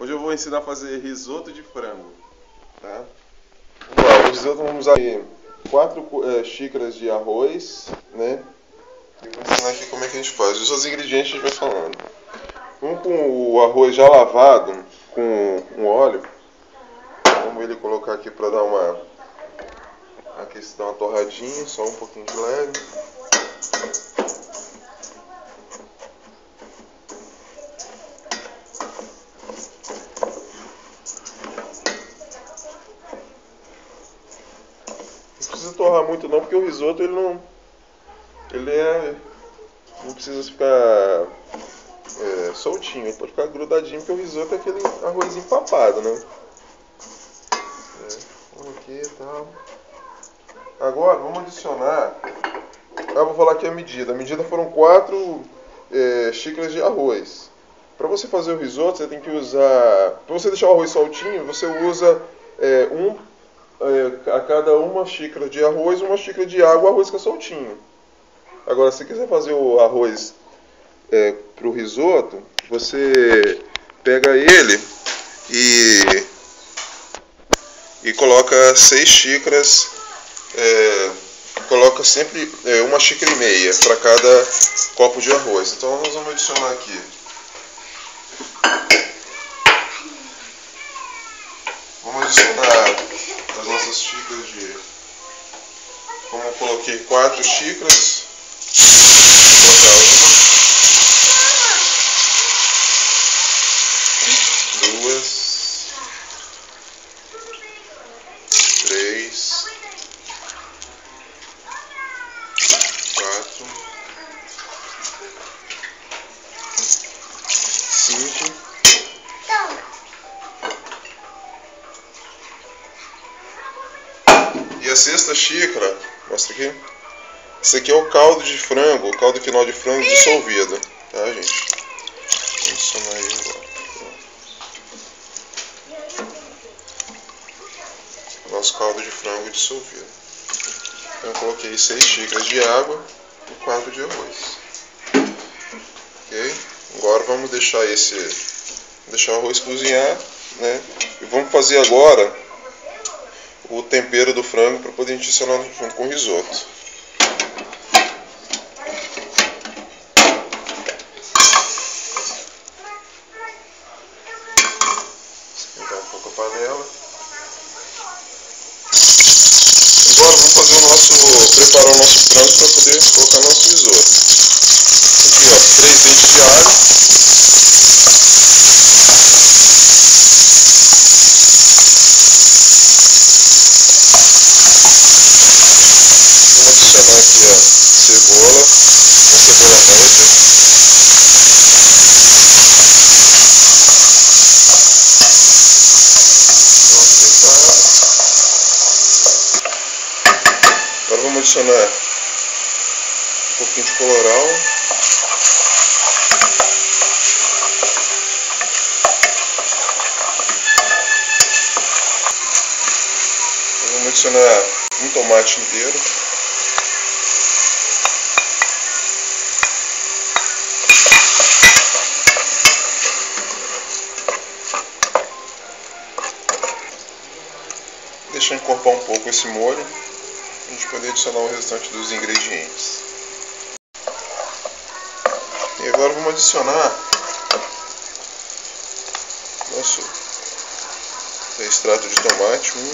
Hoje eu vou ensinar a fazer risoto de frango, tá? Vamos lá, o risoto vamos usar 4 xícaras de arroz, né? E vou ensinar aqui como é que a gente faz. Os ingredientes a gente vai falando. Com o arroz já lavado com óleo. Vamos ele colocar aqui para dar uma torradinha, só um pouquinho de leve. Não precisa torrar muito não, porque o risoto não precisa ficar soltinho, ele pode ficar grudadinho, porque o risoto é aquele arroz empapado, né? Vamos aqui e tal. Agora vamos adicionar. Vou falar aqui a medida. A medida foram 4 xícaras de arroz. Para você fazer o risoto, você tem que usar. Para você deixar o arroz soltinho, você usa a cada 1 xícara de arroz, 1 xícara de água, o arroz fica soltinho. Agora, se você quiser fazer o arroz para o risoto, você pega ele e coloca 6 xícaras, coloca sempre 1,5 xícara para cada copo de arroz. Então nós vamos adicionar aqui as nossas xícaras de... Como eu coloquei 4 xícaras, vou colocar 1, 2, 3, 4, 5. E a 6ª xícara, mostra aqui. Esse aqui é o caldo de frango, o caldo quinol de frango dissolvido, tá, gente? Vou adicionar aí agora. Nosso caldo de frango dissolvido. Então eu coloquei 6 xícaras de água e 4 de arroz. Ok? Agora vamos deixar o arroz cozinhar, né? E vamos fazer agora o tempero do frango para poder adicionar junto com o risoto. Esquentar um pouco a panela. Agora vamos preparar o nosso frango para poder colocar no nosso risoto. Aqui, ó, 3 dentes de alho. Vamos adicionar aqui a cebola, uma cebola média. Agora vamos adicionar um pouquinho de colorau. Vamos adicionar um tomate inteiro. Deixar encorpar um pouco esse molho, a gente poder adicionar o restante dos ingredientes. E agora vamos adicionar nosso extrato de tomate. 1,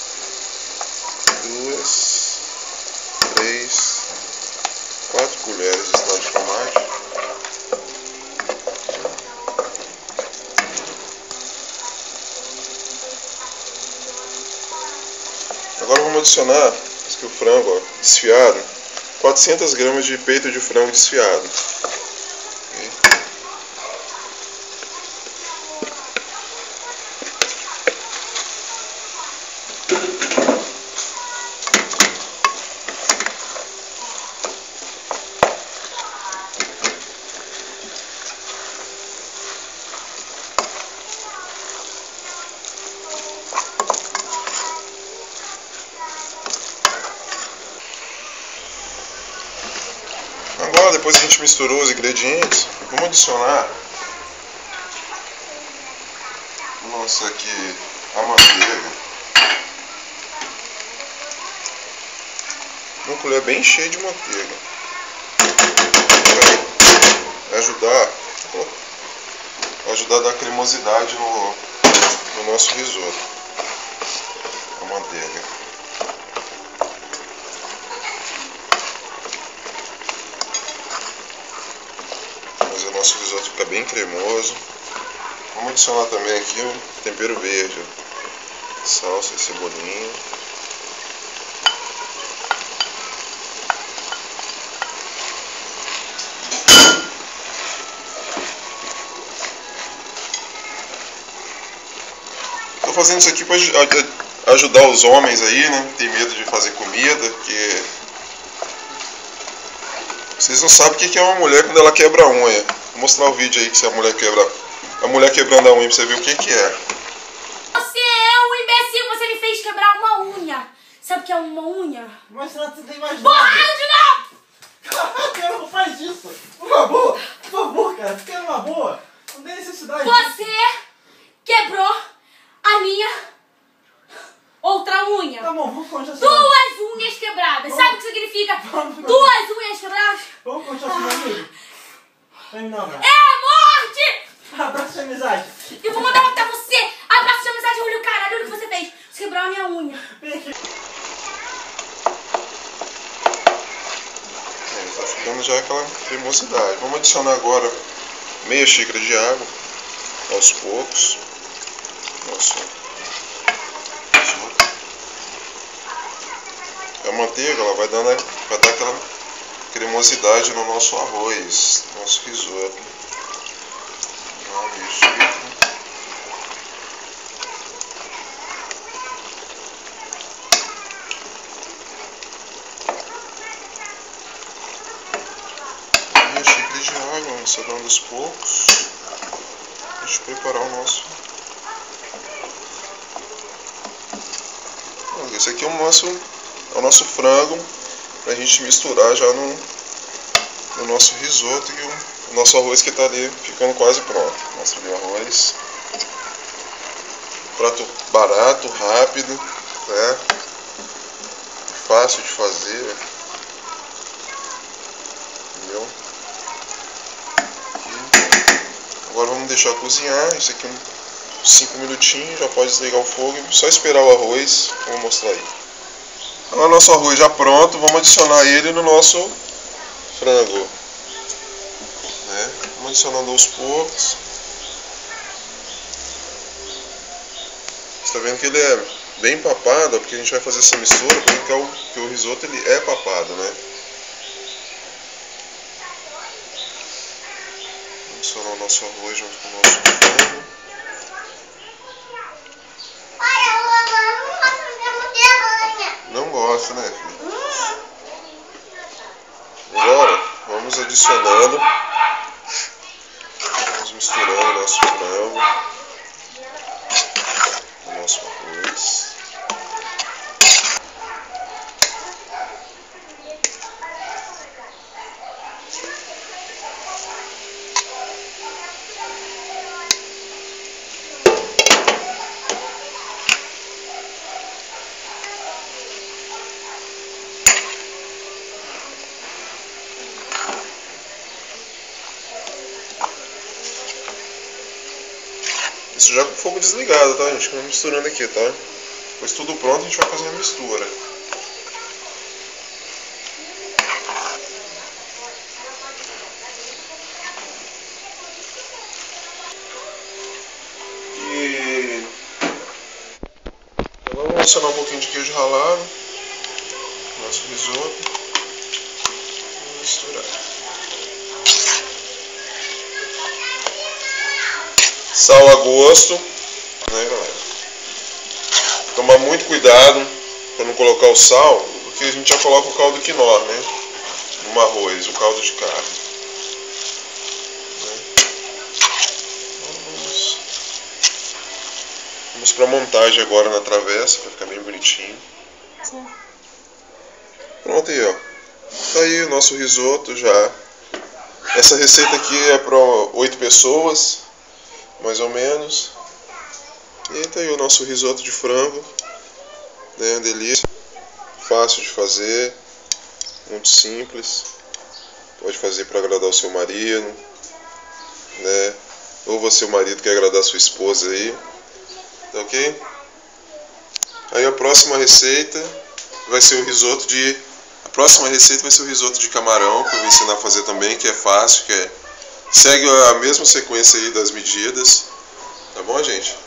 2, 3, 4 colheres de extrato de tomate. Agora vamos adicionar o frango desfiado, 400 gramas de peito de frango desfiado. Okay. Agora, depois que a gente misturou os ingredientes, vamos adicionar Passa aqui a manteiga. Uma colher bem cheia de manteiga. Vai ajudar a dar cremosidade no nosso risoto. A manteiga. Fazer o nosso risoto ficar bem cremoso. Vamos adicionar também aqui o tempero verde. Salsa e cebolinha. Tô fazendo isso aqui para ajudar os homens aí, né? Que tem medo de fazer comida, porque vocês não sabem o que é uma mulher quando ela quebra a unha. Vou mostrar o vídeo aí que se a mulher quebrando a unha pra você ver o que é. Você é um imbecil, você me fez quebrar uma unha. Sabe o que é uma unha? Mas você não tem mais nada. Borracha de novo! Cara, não faz isso. Por favor, cara, fica numa boa. Não tem necessidade. Você quebrou a minha outra unha. Tá bom, vamos continuar. Duas unhas quebradas. Sabe o que significa? Duas unhas quebradas? Vamos continuar com amigo. Vem me dar um abraço. É a morte! Abraço de amizade. Eu vou mandar pra você. Abraço de amizade, olha o caralho, olha o que você fez. Você quebrou a minha unha. Vem aqui. Tá ficando já aquela cremosidade. Vamos adicionar agora meia xícara de água aos poucos. Nossa. A manteiga ela vai dar aquela cremosidade no nosso arroz, no nosso risoto. Meia xícara. Meia xícara de água, vamos adicionando aos poucos. Deixa eu preparar o nosso. Esse aqui é o nosso frango pra gente misturar já no nosso risoto e o nosso arroz que tá ali ficando quase pronto. Mostra ali o arroz. Prato barato, rápido, né? Fácil de fazer. Entendeu? Agora vamos deixar cozinhar. Isso aqui 5 minutinhos, já pode desligar o fogo e só esperar o arroz. Vou mostrar aí. Agora nosso arroz já pronto, vamos adicionar ele no nosso frango. Né? Vamos adicionando aos poucos. Você está vendo que ele é bem papado, porque a gente vai fazer essa mistura, porque o risoto ele é papado, né? Vamos adicionar o nosso arroz junto com o nosso frango. Não gosta, né, filho? Agora, vamos adicionando. Vamos misturando o nosso frango. O nosso arroz. Isso já com o fogo desligado, tá, gente? Vamos misturando aqui, tá? Depois tudo pronto, a gente vai fazer a mistura. E agora vamos adicionar um pouquinho de queijo ralado. Nosso risoto. Vamos misturar. Sal a gosto, né, galera? Tomar muito cuidado para não colocar o sal, porque a gente já coloca o caldo quinó, né? No arroz, o caldo de carne. Né? Vamos para a montagem agora na travessa, para ficar bem bonitinho. Sim. Pronto aí, ó. Tá aí o nosso risoto já. Essa receita aqui é para 8 pessoas. Mais ou menos. E tá aí o nosso risoto de frango, né? Uma delícia, fácil de fazer, muito simples. Pode fazer para agradar o seu marido, né? Ou você, o marido, quer agradar a sua esposa aí, tá ok? Aí a próxima receita vai ser o risoto de... A próxima receita vai ser o risoto de camarão, que eu vou ensinar a fazer também, que é fácil, segue a mesma sequência aí das medidas, tá bom, gente?